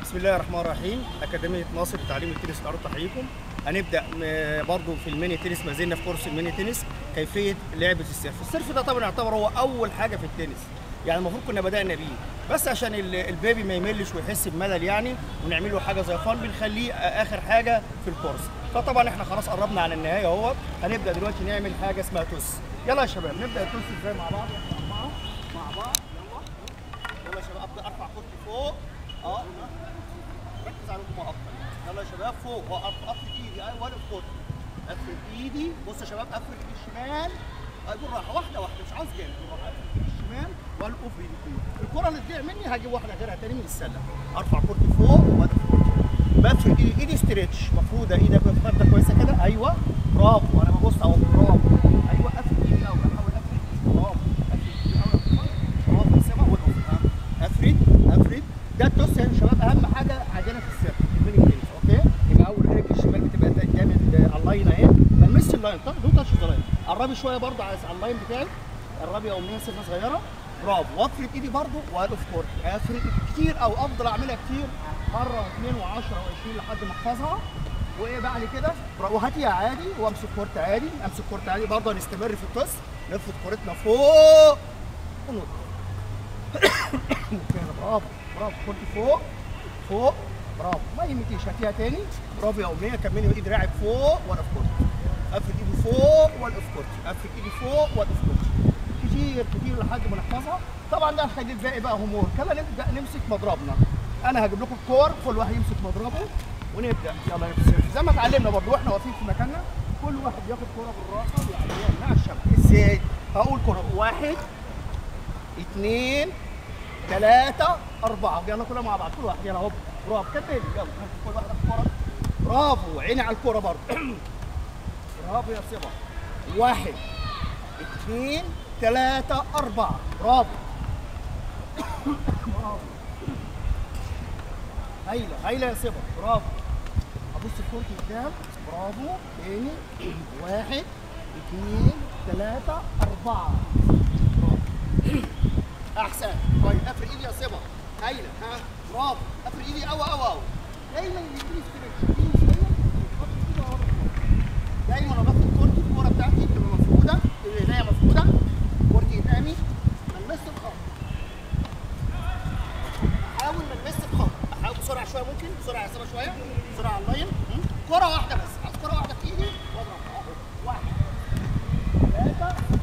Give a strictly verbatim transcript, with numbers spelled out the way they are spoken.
بسم الله الرحمن الرحيم. أكاديمية ناصر لتعليم التنس الأرض تحييكم. هنبدأ برضو في الميني تنس، ما زلنا في كورس الميني تنس، كيفية لعبة السيرف. السيرف ده طبعا يعتبر هو أول حاجة في التنس، يعني المفروض كنا بدأنا بيه، بس عشان البيبي ما يملش ويحس بملل يعني، ونعمل له حاجة زي فان بنخليه آخر حاجة في الكورس. فطبعا احنا خلاص قربنا على النهاية اهو. هنبدأ دلوقتي نعمل حاجة اسمها توس. يلا يا شباب نبدأ التوس ازاي مع بعض؟ مع مع بعض يلا. يلا يا شباب ابدأ ارفع كورتي فوق. اه ركز على الهجوم اكتر. يلا يا شباب فوق وافرد ايدي. ايوه واقف كورتي. افرد ايدي. بص يا شباب افرد ايدي الشمال. ايوه بالراحه واحده واحده مش عاوز جامد. بالراحه افرد ايدي الشمال والقف بايدي. الكره اللي تضيع مني هجيب واحده غيرها تاني من السله. ارفع كورتي فوق وادخل كورتي. بفرد ايدي. ايدي ستريتش مفروده. ايدك فرده كويسه كده. ايوه برافو. انا ببص اهو برافو. ايوه افرد ايدي الاول. احاول افرد ايدي. برافو. افرد ايدي الاول. برافو. سيبها والقف. افرد افرد. ده التوس يا شباب اهم حاجه عندنا في السيرف الميني تنس. اوكي يبقى اول رجل الشمال بتبقى قدام اللاين اهي. ما نمسش اللاين. دو تاتش ذا لاين. قربي شويه برضه على اللاين بتاعي. قربي او امنيه سنه صغيره. برافو. وافرد ايدي برضه واقف كورتي. افرد كتير او افضل اعملها كتير مره واثنين وعشرة وعشرين لحد ما احفظها. وايه بعد كده وهاتيها عادي وامسك كورت عادي. امسك كورت عادي برضه. هنستمر في التوس. نفرد كورتنا فوق ونط. برافو برافو. كورتي فوق فوق. برافو. ما يهمكيش. هاتيها تاني. برافو يا امنيه. كملي ايد دراعك فوق واقف كورتي. افرد ايدي فوق واقف كورتي. افرد ايدي فوق واقف كورتي. كتير كتير لحد ما نحفظها. طبعا ده هنخلي الباقي بقى هومور. كما نبدا نمسك مضربنا. انا هجيب لكم الكور كل واحد يمسك مضربه ونبدا. يلا نمسك زي ما اتعلمنا برضه واحنا واقفين في مكاننا. كل واحد ياخد كوره بالراحه ويعملها مع الشبكه. ازاي؟ هقول كوره واحد اثنين ثلاثة أربعة. يلا كلنا مع بعض. كل واحد يلا هوب. برافو. كملي يلا. كل واحد الكورة. برافو. عيني على الكورة برضه. برافو يا صبا. واحد اثنين ثلاثة أربعة. برافو. برافو. هايلة هايلة يا صبا. برافو. أبص الكورة قدام. برافو. تاني. واحد اثنين ثلاثة أربعة. برافو. احسن. طيب افرد ايدي يا صبا. هايله. ها برافو. افرد ايدي قوي قوي قوي. دايما يديني ستريتش. دايما انا باخد كورتي الكوره بتاعتي بتبقى مفروده. ايديا مفروده. كورتي قدامي. ما نلمسش الخط. احاول ما نلمسش الخط. احاول بسرعه شويه ممكن. بسرعه يا صبا شويه. بسرعه على اللاين. كوره واحده بس. عايز كوره واحده في ايدي واضرب اهو. واحد ثلاثه